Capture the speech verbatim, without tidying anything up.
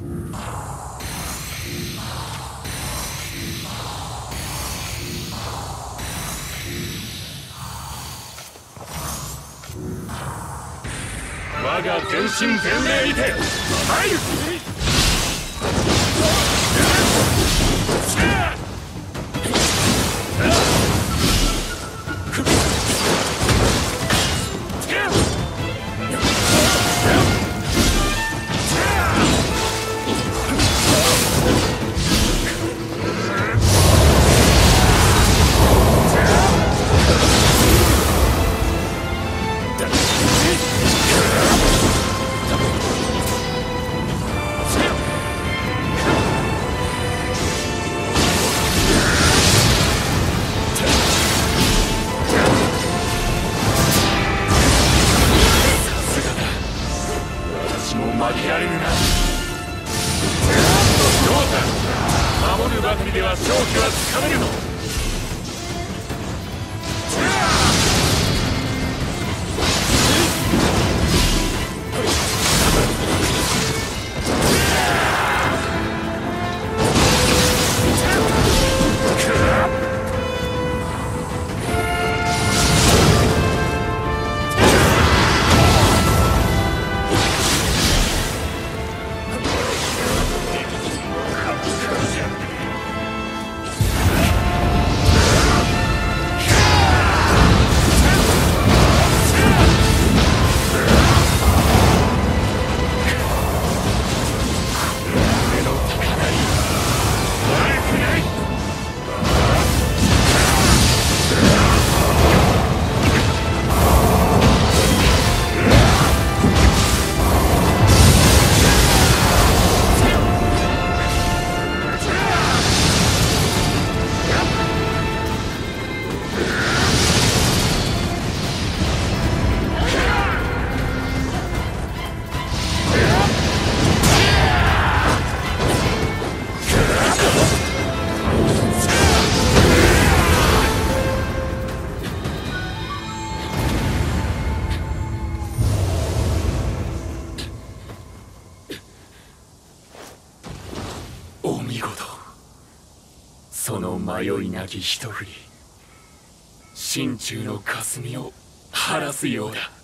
我が全身全霊にて参る。負けられぬな。どうだ、守るばかりでは勝機はつかめるの。お見事。その迷いなき一振り、心中の霞を晴らすようだ。